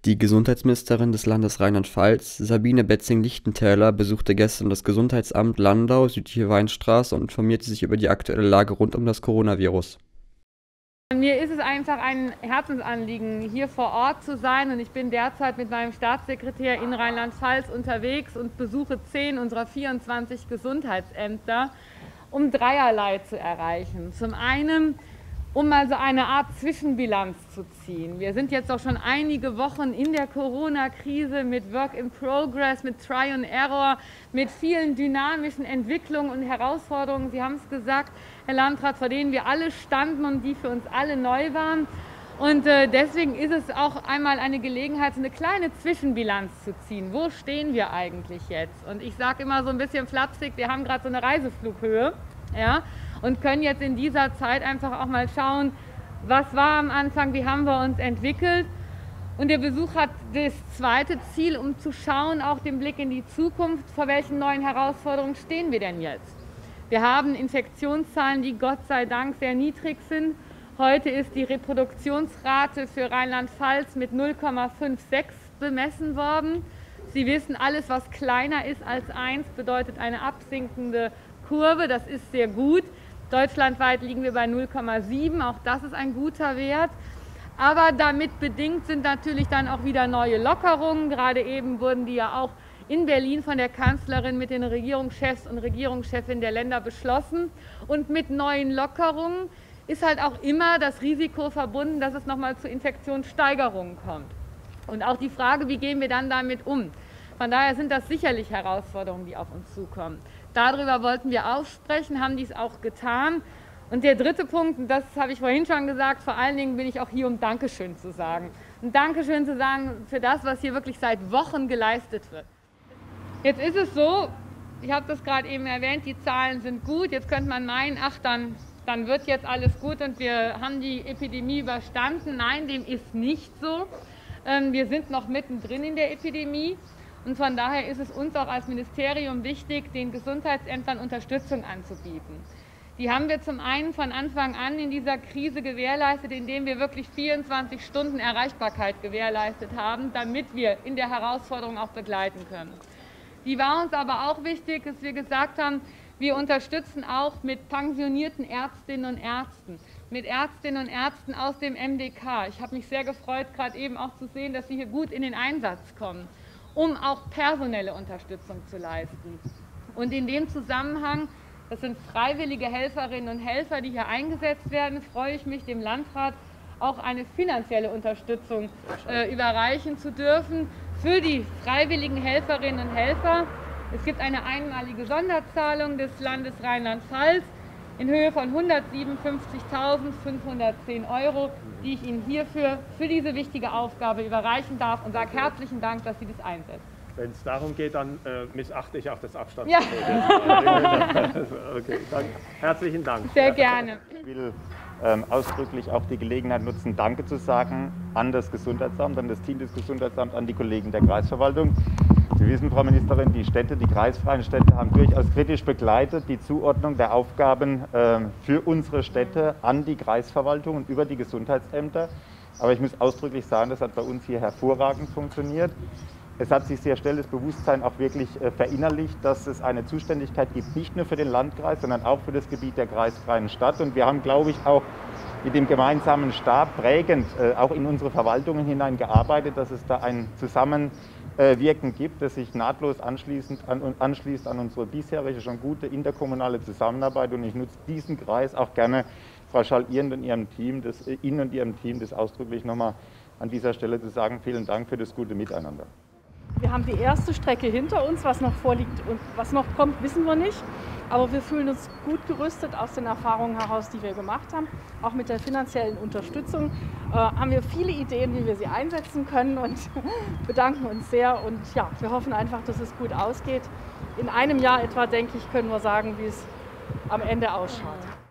Die Gesundheitsministerin des Landes Rheinland-Pfalz, Sabine Betzing-Lichtentäler, besuchte gestern das Gesundheitsamt Landau, Südliche Weinstraße und informierte sich über die aktuelle Lage rund um das Coronavirus. Mir ist es einfach ein Herzensanliegen, hier vor Ort zu sein, und ich bin derzeit mit meinem Staatssekretär in Rheinland-Pfalz unterwegs und besuche 10 unserer 24 Gesundheitsämter, um dreierlei zu erreichen. Zum einen, um mal so eine Art Zwischenbilanz zu ziehen. Wir sind jetzt auch schon einige Wochen in der Corona-Krise mit Work in Progress, mit Try and Error, mit vielen dynamischen Entwicklungen und Herausforderungen. Sie haben es gesagt, Herr Landrat, vor denen wir alle standen und die für uns alle neu waren. Und deswegen ist es auch einmal eine Gelegenheit, so eine kleine Zwischenbilanz zu ziehen. Wo stehen wir eigentlich jetzt? Und ich sage immer so ein bisschen flapsig, wir haben gerade so eine Reiseflughöhe, ja, und können jetzt in dieser Zeit einfach auch mal schauen, was war am Anfang, wie haben wir uns entwickelt. Und der Besuch hat das zweite Ziel, um zu schauen, auch den Blick in die Zukunft, vor welchen neuen Herausforderungen stehen wir denn jetzt. Wir haben Infektionszahlen, die Gott sei Dank sehr niedrig sind. Heute ist die Reproduktionsrate für Rheinland-Pfalz mit 0,56 bemessen worden. Sie wissen, alles, was kleiner ist als 1, bedeutet eine absinkende Kurve. Das ist sehr gut. Deutschlandweit liegen wir bei 0,7. Auch das ist ein guter Wert. Aber damit bedingt sind natürlich dann auch wieder neue Lockerungen. Gerade eben wurden die ja auch in Berlin von der Kanzlerin mit den Regierungschefs und Regierungschefinnen der Länder beschlossen. Und mit neuen Lockerungen ist halt auch immer das Risiko verbunden, dass es nochmal zu Infektionssteigerungen kommt. Und auch die Frage, wie gehen wir dann damit um? Von daher sind das sicherlich Herausforderungen, die auf uns zukommen. Darüber wollten wir auch sprechen, haben dies auch getan. Und der dritte Punkt, und das habe ich vorhin schon gesagt, vor allen Dingen bin ich auch hier, um Dankeschön zu sagen. Ein Dankeschön zu sagen für das, was hier wirklich seit Wochen geleistet wird. Jetzt ist es so, ich habe das gerade eben erwähnt, die Zahlen sind gut. Jetzt könnte man meinen, ach, dann wird jetzt alles gut und wir haben die Epidemie überstanden. Nein, dem ist nicht so. Wir sind noch mittendrin in der Epidemie. Und von daher ist es uns auch als Ministerium wichtig, den Gesundheitsämtern Unterstützung anzubieten. Die haben wir zum einen von Anfang an in dieser Krise gewährleistet, indem wir wirklich 24 Stunden Erreichbarkeit gewährleistet haben, damit wir in der Herausforderung auch begleiten können. Die war uns aber auch wichtig, dass wir gesagt haben, wir unterstützen auch mit pensionierten Ärztinnen und Ärzten, mit Ärztinnen und Ärzten aus dem MDK. Ich habe mich sehr gefreut, gerade eben auch zu sehen, dass sie hier gut in den Einsatz kommen, um auch personelle Unterstützung zu leisten. Und in dem Zusammenhang, das sind freiwillige Helferinnen und Helfer, die hier eingesetzt werden, freue ich mich, dem Landrat auch eine finanzielle Unterstützung überreichen zu dürfen für die freiwilligen Helferinnen und Helfer. Es gibt eine einmalige Sonderzahlung des Landes Rheinland-Pfalz in Höhe von 157.510 €, die ich Ihnen hierfür für diese wichtige Aufgabe überreichen darf und sage herzlichen Dank, dass Sie das einsetzen. Wenn es darum geht, dann missachte ich auch das Abstand. Ja. Okay, danke. Herzlichen Dank. Sehr gerne. Ich will ausdrücklich auch die Gelegenheit nutzen, Danke zu sagen an das Gesundheitsamt, an das Team des Gesundheitsamts, an die Kollegen der Kreisverwaltung. Sie wissen, Frau Ministerin, die Städte, die kreisfreien Städte haben durchaus kritisch begleitet die Zuordnung der Aufgaben für unsere Städte an die Kreisverwaltung und über die Gesundheitsämter. Aber ich muss ausdrücklich sagen, das hat bei uns hier hervorragend funktioniert. Es hat sich sehr schnell das Bewusstsein auch wirklich verinnerlicht, dass es eine Zuständigkeit gibt, nicht nur für den Landkreis, sondern auch für das Gebiet der kreisfreien Stadt. Und wir haben, glaube ich, auch mit dem gemeinsamen Stab prägend auch in unsere Verwaltungen hinein gearbeitet, dass es da ein Zusammenwirken gibt, das sich nahtlos anschließt an unsere bisherige schon gute interkommunale Zusammenarbeit. Und ich nutze diesen Kreis auch gerne, Frau Schall-Ihnen und Ihrem Team, das ausdrücklich nochmal an dieser Stelle zu sagen, vielen Dank für das gute Miteinander. Wir haben die erste Strecke hinter uns, was noch vorliegt und was noch kommt, wissen wir nicht. Aber wir fühlen uns gut gerüstet aus den Erfahrungen heraus, die wir gemacht haben. Auch mit der finanziellen Unterstützung haben wir viele Ideen, wie wir sie einsetzen können, und bedanken uns sehr. Und ja, wir hoffen einfach, dass es gut ausgeht. In einem Jahr etwa, denke ich, können wir sagen, wie es am Ende ausschaut.